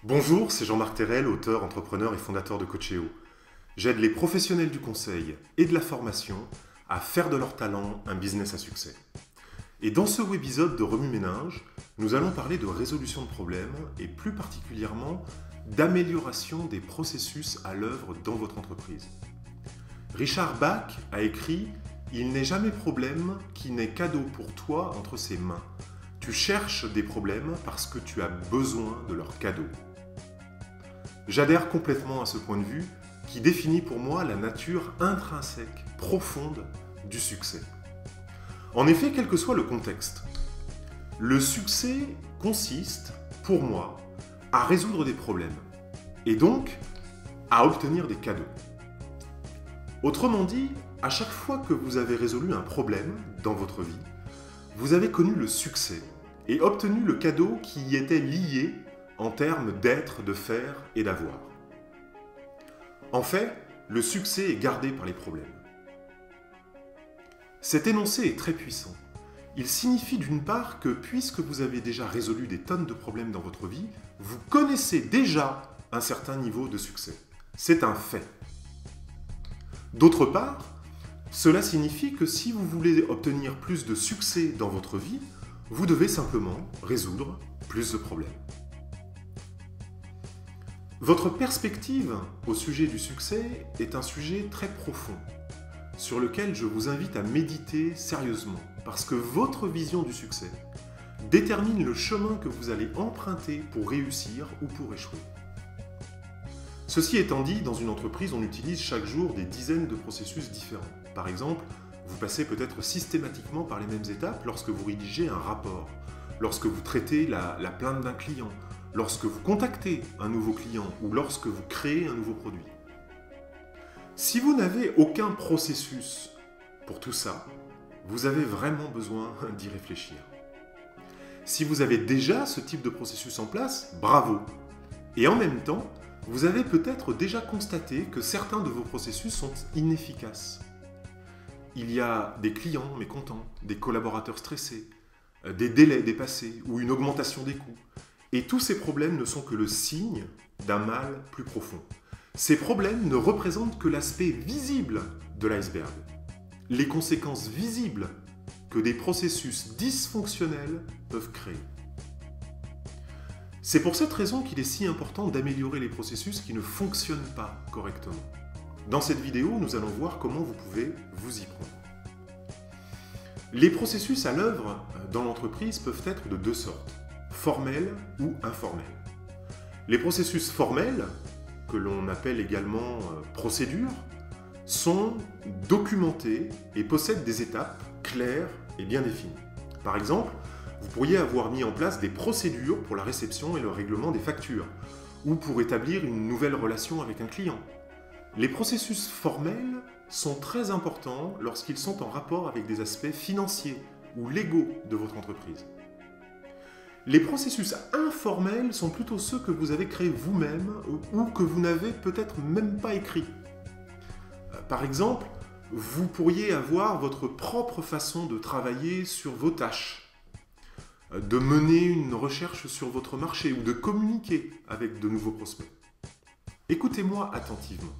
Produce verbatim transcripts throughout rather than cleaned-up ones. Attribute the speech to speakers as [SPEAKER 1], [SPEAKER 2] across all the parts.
[SPEAKER 1] Bonjour, c'est Jean-Marc Terrel, auteur, entrepreneur et fondateur de Coachéo. J'aide les professionnels du conseil et de la formation à faire de leur talent un business à succès. Et dans ce webisode de Remue-Ménage, nous allons parler de résolution de problèmes et plus particulièrement d'amélioration des processus à l'œuvre dans votre entreprise. Richard Bach a écrit « Il n'est jamais problème qui n'ait cadeau pour toi entre ses mains. Tu cherches des problèmes parce que tu as besoin de leur cadeau. » J'adhère complètement à ce point de vue qui définit pour moi la nature intrinsèque, profonde du succès. En effet, quel que soit le contexte, le succès consiste, pour moi, à résoudre des problèmes et donc à obtenir des cadeaux. Autrement dit, à chaque fois que vous avez résolu un problème dans votre vie, vous avez connu le succès et obtenu le cadeau qui y était lié en termes d'être, de faire et d'avoir. En fait, le succès est gardé par les problèmes. Cet énoncé est très puissant. Il signifie d'une part que puisque vous avez déjà résolu des tonnes de problèmes dans votre vie, vous connaissez déjà un certain niveau de succès. C'est un fait. D'autre part, cela signifie que si vous voulez obtenir plus de succès dans votre vie, vous devez simplement résoudre plus de problèmes. Votre perspective au sujet du succès est un sujet très profond, sur lequel je vous invite à méditer sérieusement, parce que votre vision du succès détermine le chemin que vous allez emprunter pour réussir ou pour échouer. Ceci étant dit, dans une entreprise, on utilise chaque jour des dizaines de processus différents. Par exemple, vous passez peut-être systématiquement par les mêmes étapes lorsque vous rédigez un rapport, lorsque vous traitez la, la plainte d'un client, lorsque vous contactez un nouveau client ou lorsque vous créez un nouveau produit. Si vous n'avez aucun processus pour tout ça, vous avez vraiment besoin d'y réfléchir. Si vous avez déjà ce type de processus en place, bravo! Et en même temps, vous avez peut-être déjà constaté que certains de vos processus sont inefficaces. Il y a des clients mécontents, des collaborateurs stressés, des délais dépassés ou une augmentation des coûts. Et tous ces problèmes ne sont que le signe d'un mal plus profond. Ces problèmes ne représentent que l'aspect visible de l'iceberg, les conséquences visibles que des processus dysfonctionnels peuvent créer. C'est pour cette raison qu'il est si important d'améliorer les processus qui ne fonctionnent pas correctement. Dans cette vidéo, nous allons voir comment vous pouvez vous y prendre. Les processus à l'œuvre dans l'entreprise peuvent être de deux sortes, formels ou informels. Les processus formels, que l'on appelle également procédures, sont documentés et possèdent des étapes claires et bien définies. Par exemple, vous pourriez avoir mis en place des procédures pour la réception et le règlement des factures, ou pour établir une nouvelle relation avec un client. Les processus formels sont très importants lorsqu'ils sont en rapport avec des aspects financiers ou légaux de votre entreprise. Les processus informels sont plutôt ceux que vous avez créés vous-même ou que vous n'avez peut-être même pas écrits. Par exemple, vous pourriez avoir votre propre façon de travailler sur vos tâches, de mener une recherche sur votre marché ou de communiquer avec de nouveaux prospects. Écoutez-moi attentivement.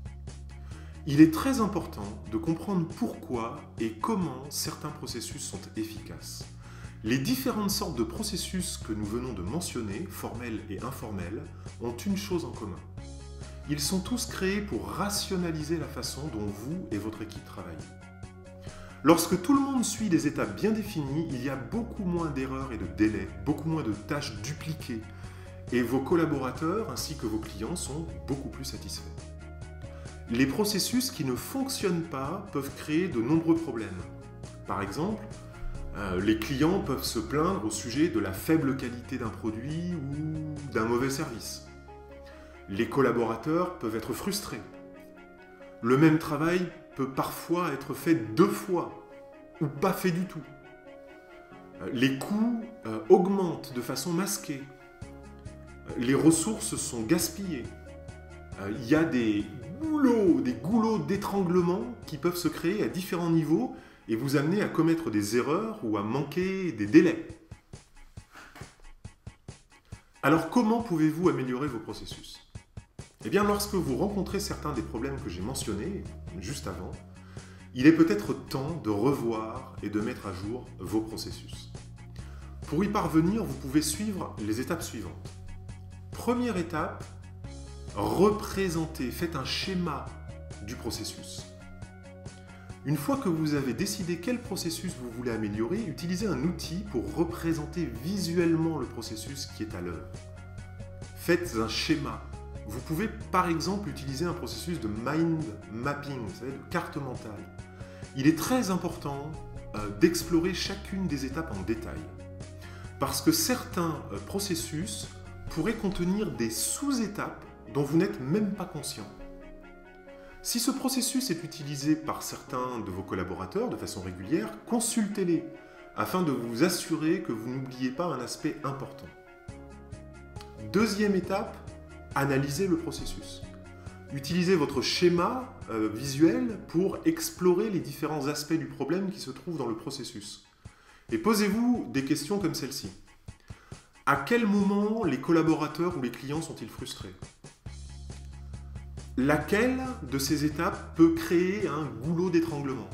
[SPEAKER 1] Il est très important de comprendre pourquoi et comment certains processus sont efficaces. Les différentes sortes de processus que nous venons de mentionner, formels et informels, ont une chose en commun. Ils sont tous créés pour rationaliser la façon dont vous et votre équipe travaillent. Lorsque tout le monde suit des étapes bien définies, il y a beaucoup moins d'erreurs et de délais, beaucoup moins de tâches dupliquées, et vos collaborateurs ainsi que vos clients sont beaucoup plus satisfaits. Les processus qui ne fonctionnent pas peuvent créer de nombreux problèmes. Par exemple, euh, les clients peuvent se plaindre au sujet de la faible qualité d'un produit ou d'un mauvais service. Les collaborateurs peuvent être frustrés. Le même travail peut parfois être fait deux fois ou pas fait du tout. Les coûts euh, augmentent de façon masquée. Les ressources sont gaspillées. Euh, il y a des goulots, des goulots d'étranglement qui peuvent se créer à différents niveaux et vous amener à commettre des erreurs ou à manquer des délais. Alors comment pouvez-vous améliorer vos processus? Eh bien, lorsque vous rencontrez certains des problèmes que j'ai mentionnés juste avant, il est peut-être temps de revoir et de mettre à jour vos processus. Pour y parvenir, vous pouvez suivre les étapes suivantes. Première étape, représentez, faites un schéma du processus. Une fois que vous avez décidé quel processus vous voulez améliorer, utilisez un outil pour représenter visuellement le processus qui est à l'œuvre. Faites un schéma. Vous pouvez par exemple utiliser un processus de mind mapping, vous savez, de carte mentale. Il est très important euh, d'explorer chacune des étapes en détail, parce que certains euh, processus pourraient contenir des sous-étapes dont vous n'êtes même pas conscient. Si ce processus est utilisé par certains de vos collaborateurs de façon régulière, consultez-les afin de vous assurer que vous n'oubliez pas un aspect important. Deuxième étape, analysez le processus. Utilisez votre schéma euh, visuel pour explorer les différents aspects du problème qui se trouvent dans le processus. Et posez-vous des questions comme celle-ci. À quel moment les collaborateurs ou les clients sont-ils frustrés ? Laquelle de ces étapes peut créer un goulot d'étranglement?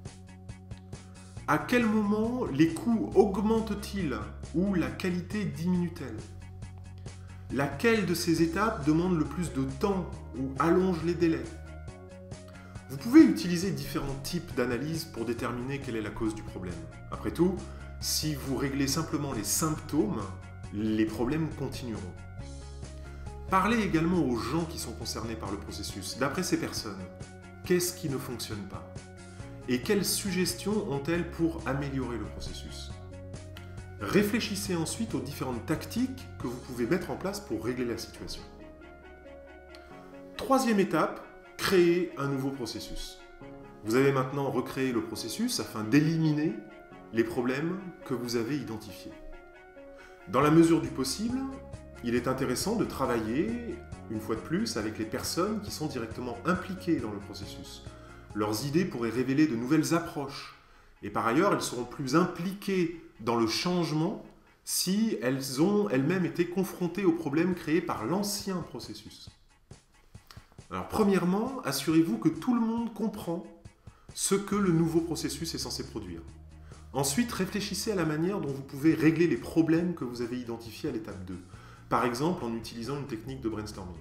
[SPEAKER 1] À quel moment les coûts augmentent-ils ou la qualité diminue-t-elle? Laquelle de ces étapes demande le plus de temps ou allonge les délais? Vous pouvez utiliser différents types d'analyses pour déterminer quelle est la cause du problème. Après tout, si vous réglez simplement les symptômes, les problèmes continueront. Parlez également aux gens qui sont concernés par le processus. D'après ces personnes, qu'est-ce qui ne fonctionne pas? Et quelles suggestions ont-elles pour améliorer le processus? Réfléchissez ensuite aux différentes tactiques que vous pouvez mettre en place pour régler la situation. Troisième étape, créer un nouveau processus. Vous avez maintenant recréé le processus afin d'éliminer les problèmes que vous avez identifiés. Dans la mesure du possible, il est intéressant de travailler, une fois de plus, avec les personnes qui sont directement impliquées dans le processus. Leurs idées pourraient révéler de nouvelles approches. Et par ailleurs, elles seront plus impliquées dans le changement si elles ont elles-mêmes été confrontées aux problèmes créés par l'ancien processus. Alors, premièrement, assurez-vous que tout le monde comprend ce que le nouveau processus est censé produire. Ensuite, réfléchissez à la manière dont vous pouvez régler les problèmes que vous avez identifiés à l'étape deux. Par exemple, en utilisant une technique de brainstorming.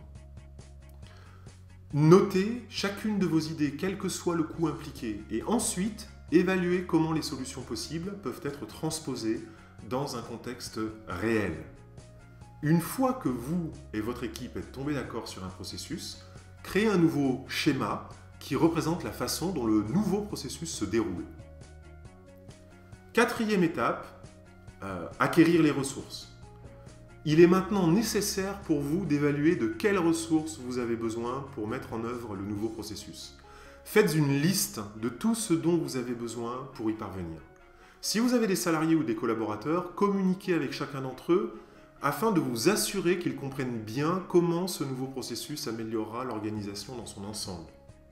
[SPEAKER 1] Notez chacune de vos idées, quel que soit le coût impliqué, et ensuite, évaluez comment les solutions possibles peuvent être transposées dans un contexte réel. Une fois que vous et votre équipe êtes tombés d'accord sur un processus, créez un nouveau schéma qui représente la façon dont le nouveau processus se déroule. Quatrième étape, euh, acquérir les ressources. Il est maintenant nécessaire pour vous d'évaluer de quelles ressources vous avez besoin pour mettre en œuvre le nouveau processus. Faites une liste de tout ce dont vous avez besoin pour y parvenir. Si vous avez des salariés ou des collaborateurs, communiquez avec chacun d'entre eux afin de vous assurer qu'ils comprennent bien comment ce nouveau processus améliorera l'organisation dans son ensemble.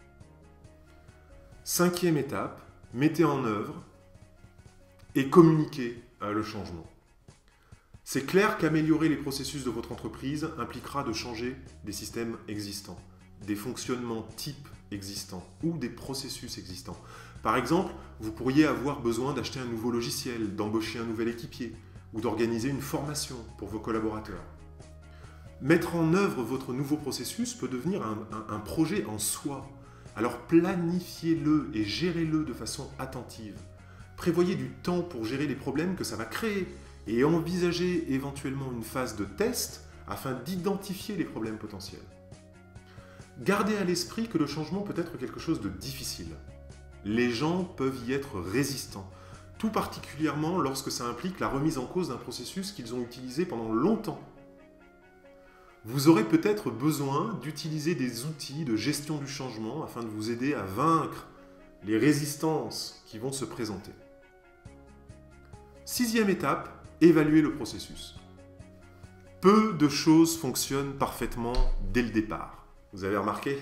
[SPEAKER 1] Cinquième étape, mettez en œuvre et communiquez le changement. C'est clair qu'améliorer les processus de votre entreprise impliquera de changer des systèmes existants, des fonctionnements types existants ou des processus existants. Par exemple, vous pourriez avoir besoin d'acheter un nouveau logiciel, d'embaucher un nouvel équipier ou d'organiser une formation pour vos collaborateurs. Mettre en œuvre votre nouveau processus peut devenir un, un, un projet en soi. Alors planifiez-le et gérez-le de façon attentive. Prévoyez du temps pour gérer les problèmes que ça va créer et envisagez éventuellement une phase de test afin d'identifier les problèmes potentiels. Gardez à l'esprit que le changement peut être quelque chose de difficile. Les gens peuvent y être résistants, tout particulièrement lorsque ça implique la remise en cause d'un processus qu'ils ont utilisé pendant longtemps. Vous aurez peut-être besoin d'utiliser des outils de gestion du changement afin de vous aider à vaincre les résistances qui vont se présenter. Sixième étape, évaluer le processus. Peu de choses fonctionnent parfaitement dès le départ. Vous avez remarqué?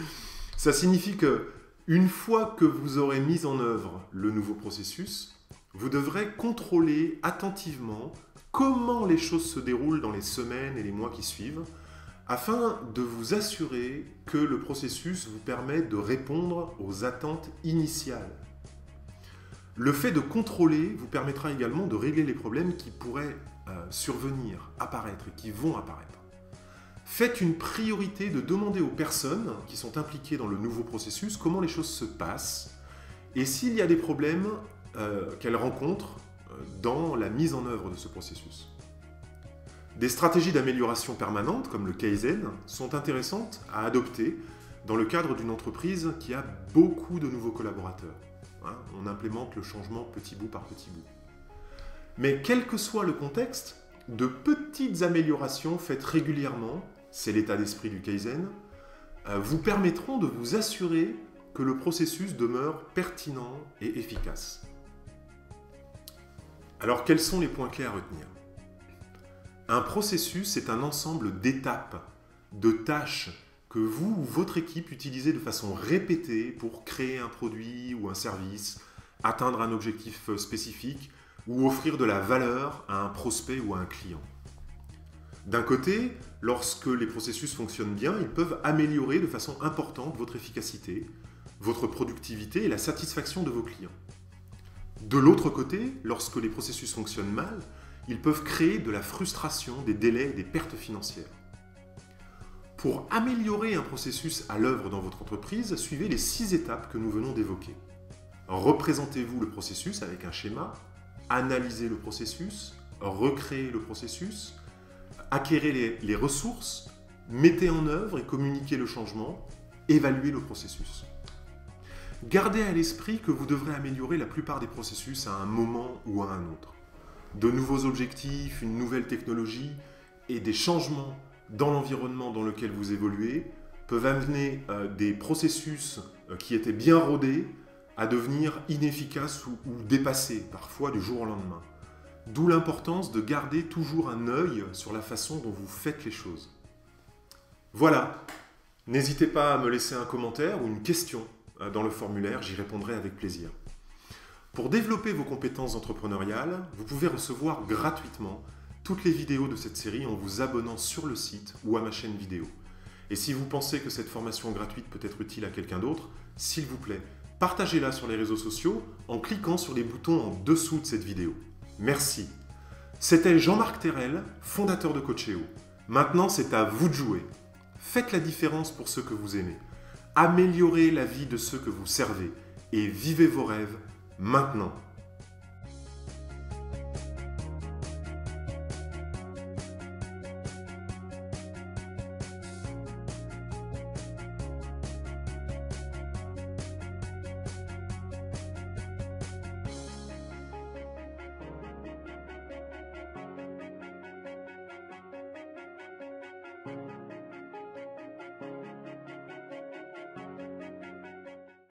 [SPEAKER 1] Ça signifie que une fois que vous aurez mis en œuvre le nouveau processus, vous devrez contrôler attentivement comment les choses se déroulent dans les semaines et les mois qui suivent, afin de vous assurer que le processus vous permet de répondre aux attentes initiales. Le fait de contrôler vous permettra également de régler les problèmes qui pourraient euh, survenir, apparaître et qui vont apparaître. Faites une priorité de demander aux personnes qui sont impliquées dans le nouveau processus comment les choses se passent et s'il y a des problèmes euh, qu'elles rencontrent euh, dans la mise en œuvre de ce processus. Des stratégies d'amélioration permanente, comme le Kaizen, sont intéressantes à adopter dans le cadre d'une entreprise qui a beaucoup de nouveaux collaborateurs. Hein, on implémente le changement petit bout par petit bout. Mais quel que soit le contexte, de petites améliorations faites régulièrement, c'est l'état d'esprit du Kaizen, euh, vous permettront de vous assurer que le processus demeure pertinent et efficace. Alors, quels sont les points clés à retenir ? Un processus est un ensemble d'étapes, de tâches que vous ou votre équipe utilisez de façon répétée pour créer un produit ou un service, atteindre un objectif spécifique ou offrir de la valeur à un prospect ou à un client. D'un côté, lorsque les processus fonctionnent bien, ils peuvent améliorer de façon importante votre efficacité, votre productivité et la satisfaction de vos clients. De l'autre côté, lorsque les processus fonctionnent mal, ils peuvent créer de la frustration, des délais et des pertes financières. Pour améliorer un processus à l'œuvre dans votre entreprise, suivez les six étapes que nous venons d'évoquer. Représentez-vous le processus avec un schéma, analysez le processus, recréez le processus, acquérez les, les ressources, mettez en œuvre et communiquez le changement, évaluez le processus. Gardez à l'esprit que vous devrez améliorer la plupart des processus à un moment ou à un autre. De nouveaux objectifs, une nouvelle technologie et des changements dans l'environnement dans lequel vous évoluez peuvent amener euh, des processus euh, qui étaient bien rodés à devenir inefficaces ou, ou dépassés, parfois du jour au lendemain. D'où l'importance de garder toujours un œil sur la façon dont vous faites les choses. Voilà, n'hésitez pas à me laisser un commentaire ou une question euh, dans le formulaire, j'y répondrai avec plaisir. Pour développer vos compétences entrepreneuriales, vous pouvez recevoir gratuitement toutes les vidéos de cette série en vous abonnant sur le site ou à ma chaîne vidéo. Et si vous pensez que cette formation gratuite peut être utile à quelqu'un d'autre, s'il vous plaît, partagez-la sur les réseaux sociaux en cliquant sur les boutons en dessous de cette vidéo. Merci. C'était Jean-Marc Terrel, fondateur de Coachéo. Maintenant, c'est à vous de jouer. Faites la différence pour ceux que vous aimez. Améliorez la vie de ceux que vous servez et vivez vos rêves maintenant.